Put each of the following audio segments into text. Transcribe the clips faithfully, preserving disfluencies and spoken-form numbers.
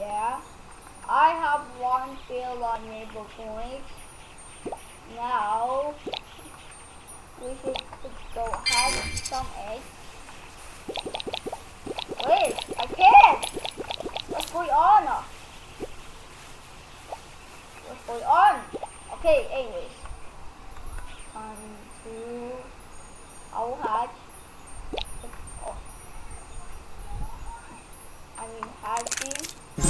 yeah. I have one fill on rainbow points. Now we should go have some eggs. Wait, I can't! What's going on? What's going on? Okay, anyways. One, two, I will hatch. Oh. I mean hatching.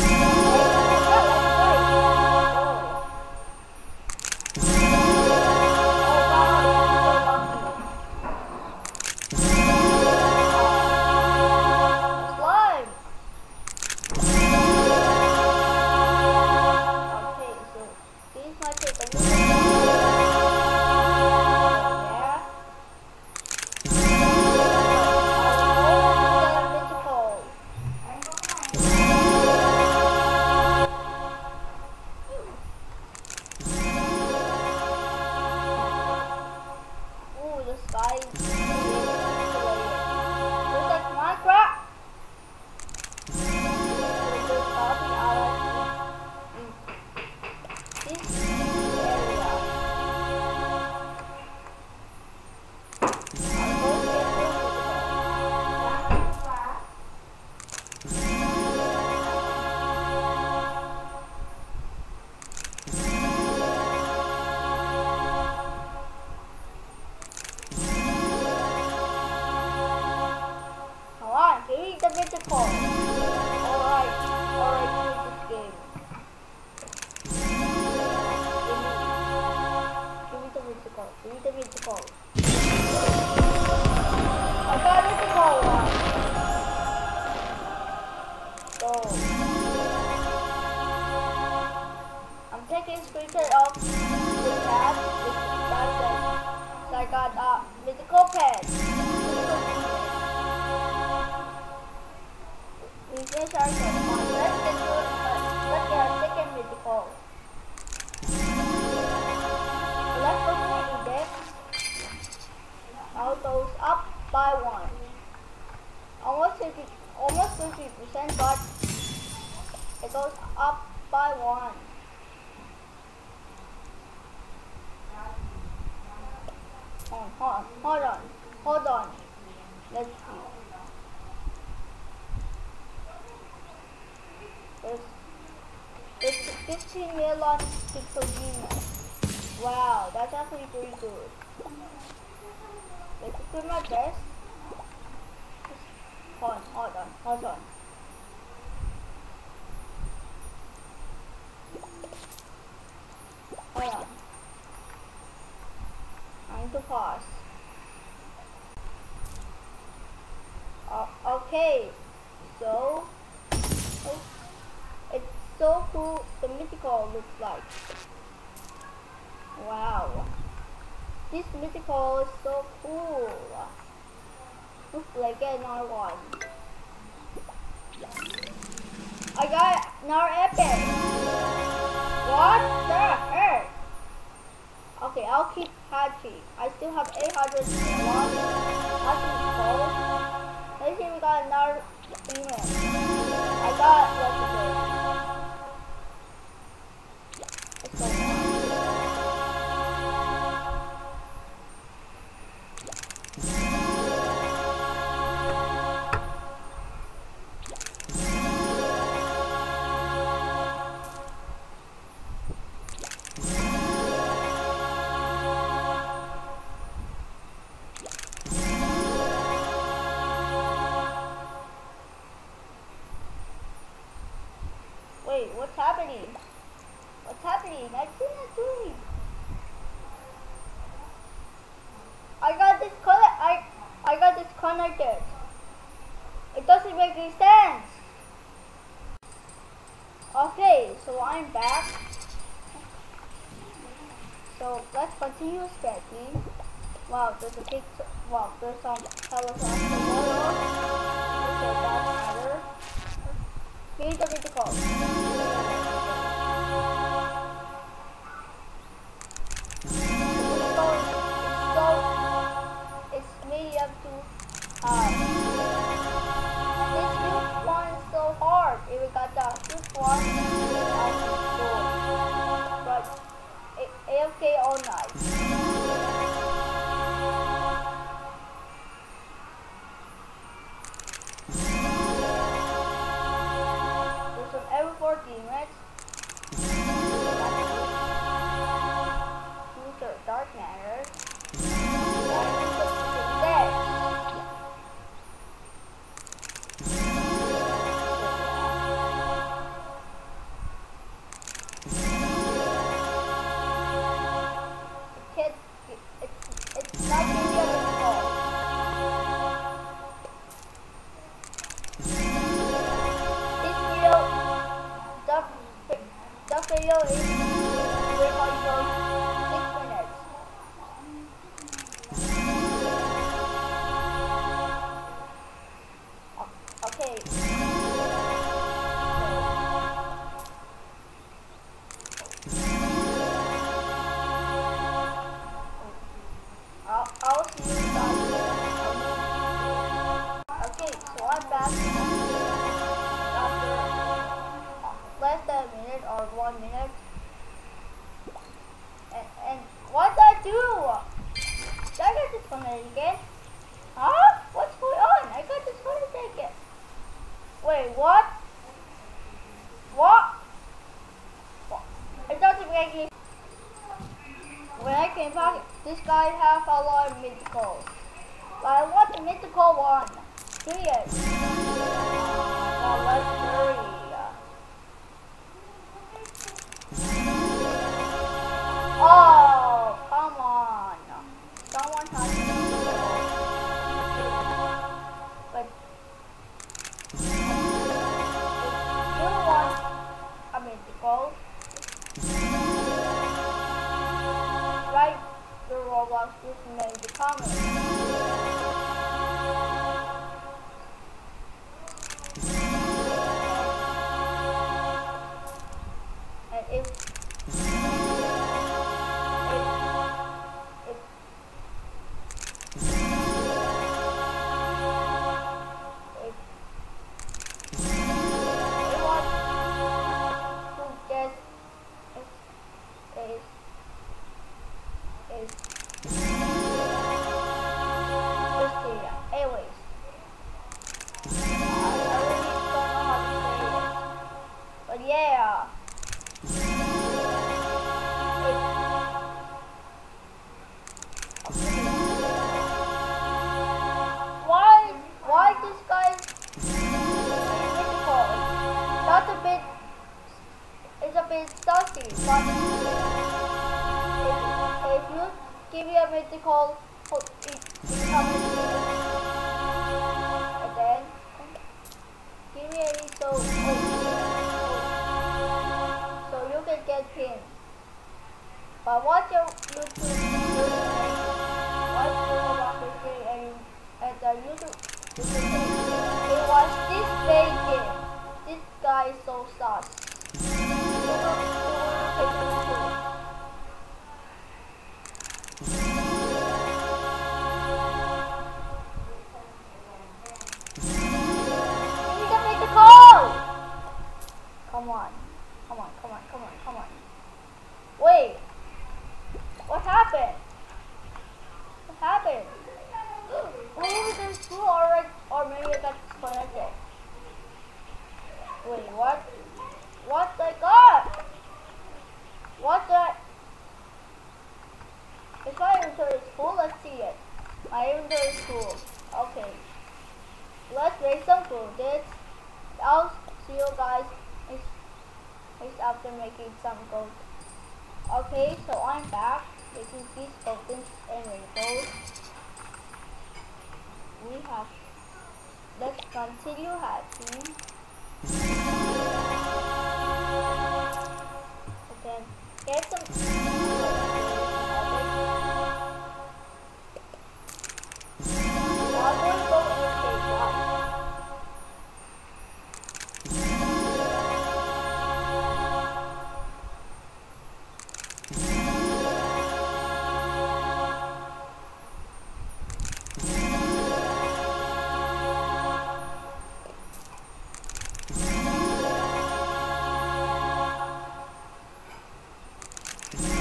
fifteen million pixel genius. Wow, that's actually pretty good. Let's do my best. Hold on, hold on, hold on. Hold on. I need to pause. Uh, okay, so oh, it's so cool. The mythical looks like. Wow, this mythical is so cool. Looks like another one. I got another epic. What the heck? Okay, I'll keep hatching. I still have eight hundred one. Let's see, we got another female. I got legendary. Let's go. Wait, what's happening? What's happening? I cannot do it. I got this color. I I got disconnected. It doesn't make any sense. Okay, so I'm back. So let's continue sketching. Wow, there's a big. Wow, there's some colors on the wall. Okay, that's better. Here's the mythical. So it's made up to um this huge one is so hard. If we got the huge one. back after less than a minute or one minute. And, and what did I do? Did I get disconnected again? Huh? What's going on? I got disconnected again. Wait, what? What? What? It doesn't make any. When I came back, this guy has a lot of mythicals. But I want the mythical one. Give me it. Now let's hurry. Oh, come on. Someone has to do it. But if you want a mythical, write the Roblox username in the comments. And if Saucy, but if, if you give me a mythical, oh, it, it comes and then give me a so oh, so you can get him. But what's your YouTube username? What's your username and and the YouTube username? It was this bacon. This guy is so sus. Come on, come on, come on, come on, come on. Wait, what happened? What happened? Oh, there's two already, or maybe I got disconnected. Wait, what? What the god? What the? If my inventory is full, let's see it. My inventory is full. Okay. Let's make some food. This. I'll see you guys next after making some gold. Okay, so I'm back making these tokens and rainbows. We have. Let's continue hatching. Okay, get some. You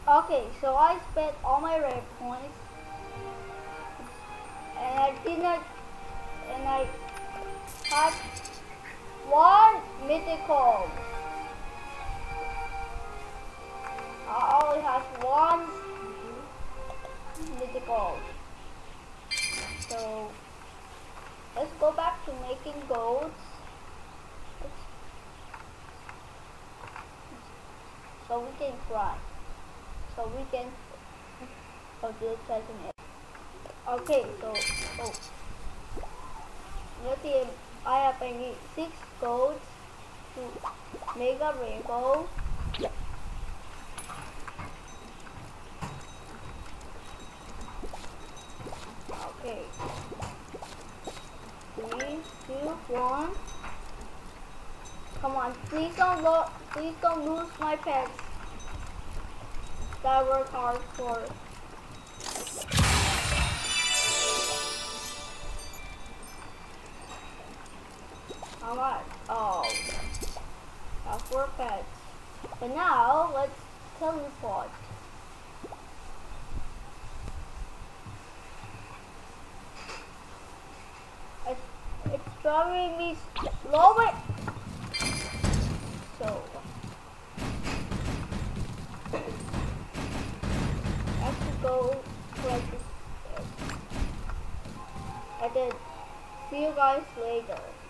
Okay, so I spent all my rare points, and I did not, and I had one mythical. I only have one mythical. So let's go back to making golds. So we can fly. So we can oh, do the second it. Okay, so oh, let's see. I have I need six golds to make a rainbow. Okay. Three, two, one. Come on, please don't lo please don't lose my pets that I work hard for. How much? Oh, I have four pets. But now let's teleport. It's, it's driving me slower. So I have to go like this. And then see you guys later.